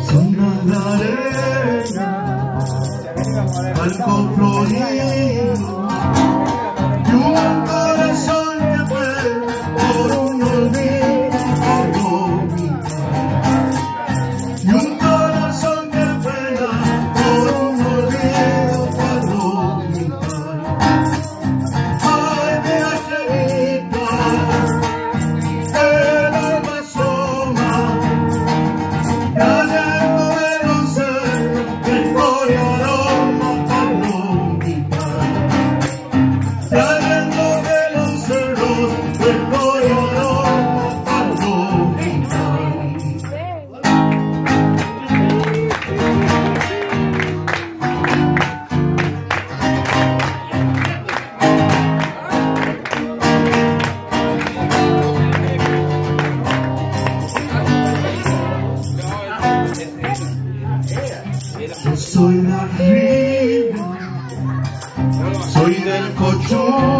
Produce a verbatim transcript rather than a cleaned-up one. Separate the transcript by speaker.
Speaker 1: Soy la arena, algo florido y un corazón que fue por un olvido y un corazón que pena por un olvido ay, mira querida, el alma asoma cayendo de los cerros el aroma palomita, cayendo de los cerros el aroma palomita. Yo soy de arriba, soy del cochón.